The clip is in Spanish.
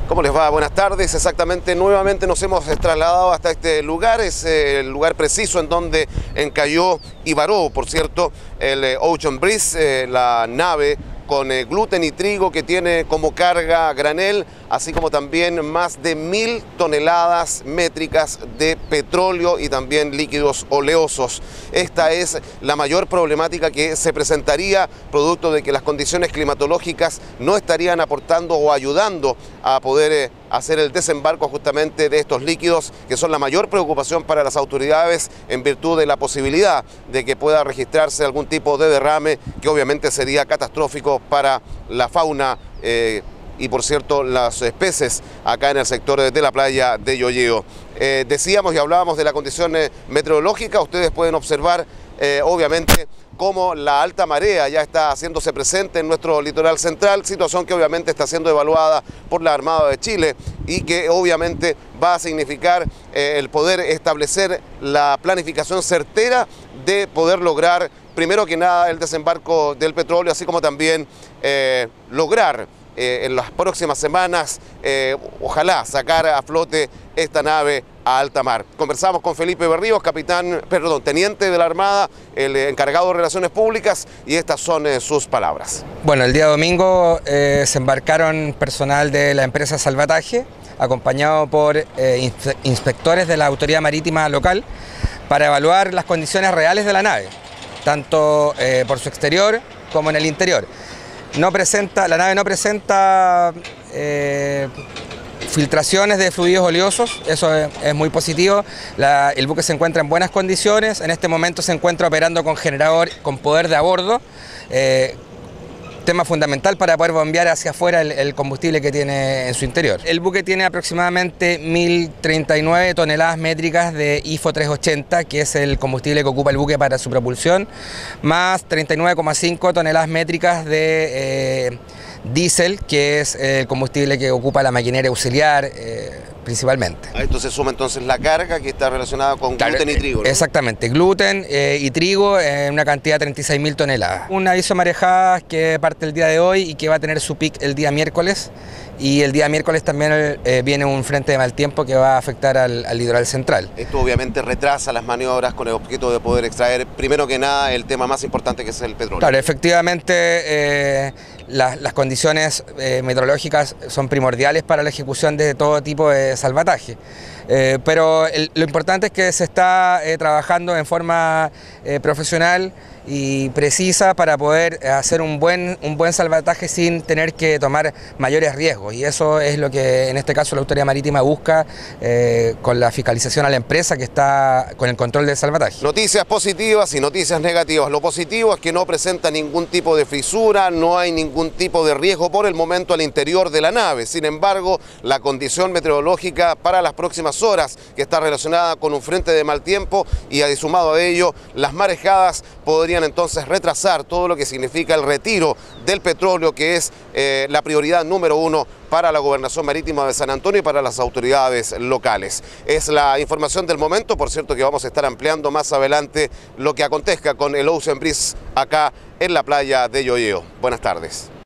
¿Cómo les va? Buenas tardes. Exactamente, nuevamente nos hemos trasladado hasta este lugar. Es el lugar preciso en donde encalló y varó, por cierto, el Ocean Breeze, la nave con gluten y trigo que tiene como carga granel, así como también más de 1000 toneladas métricas de petróleo y también líquidos oleosos. Esta es la mayor problemática que se presentaría producto de que las condiciones climatológicas no estarían aportando o ayudando a poder hacer el desembarco justamente de estos líquidos, que son la mayor preocupación para las autoridades en virtud de la posibilidad de que pueda registrarse algún tipo de derrame que obviamente sería catastrófico para la fauna y por cierto las especies acá en el sector de la playa de Yoyeo. Decíamos y hablábamos de la condición meteorológica. Ustedes pueden observar obviamente cómo la alta marea ya está haciéndose presente en nuestro litoral central, situación que obviamente está siendo evaluada por la Armada de Chile y que obviamente va a significar el poder establecer la planificación certera de poder lograr, primero que nada, el desembarco del petróleo, así como también lograr en las próximas semanas, ojalá, sacar a flote esta nave a alta mar. Conversamos con Felipe Berríos, teniente de la Armada, el encargado de Relaciones Públicas, y estas son sus palabras. Bueno, el día domingo se embarcaron personal de la empresa Salvataje, acompañado por inspectores de la autoridad marítima local, para evaluar las condiciones reales de la nave, tanto por su exterior como en el interior. La nave no presenta filtraciones de fluidos oleosos, eso es muy positivo. El buque se encuentra en buenas condiciones, en este momento se encuentra operando con generador con poder de a bordo, tema fundamental para poder bombear hacia afuera el combustible que tiene en su interior. El buque tiene aproximadamente 1039 toneladas métricas de IFO 380, que es el combustible que ocupa el buque para su propulsión, más 39,5 toneladas métricas de diésel, que es el combustible que ocupa la maquinaria auxiliar principalmente. A esto se suma entonces la carga que está relacionada con gluten y trigo, ¿no? Exactamente, gluten y trigo en una cantidad de 36.000 toneladas. Un aviso de marejadas que parte el día de hoy y que va a tener su pic el día miércoles. Y el día miércoles también viene un frente de mal tiempo que va a afectar al litoral central. Esto obviamente retrasa las maniobras con el objeto de poder extraer, primero que nada, el tema más importante que es el petróleo. Claro, efectivamente las condiciones meteorológicas son primordiales para la ejecución de todo tipo de salvataje. Pero lo importante es que se está trabajando en forma profesional y precisa para poder hacer un buen salvataje sin tener que tomar mayores riesgos, y eso es lo que en este caso la Autoridad Marítima busca con la fiscalización a la empresa que está con el control del salvataje. Noticias positivas y noticias negativas. Lo positivo es que no presenta ningún tipo de fisura, no hay ningún tipo de riesgo por el momento al interior de la nave. Sin embargo, la condición meteorológica para las próximas horas, que está relacionada con un frente de mal tiempo, y sumado a ello las marejadas, podrían entonces retrasar todo lo que significa el retiro del petróleo, que es la prioridad número 1 para la Gobernación Marítima de San Antonio y para las autoridades locales. Es la información del momento, por cierto que vamos a estar ampliando más adelante lo que acontezca con el Ocean Breeze acá en la playa de Yoyeo. Buenas tardes.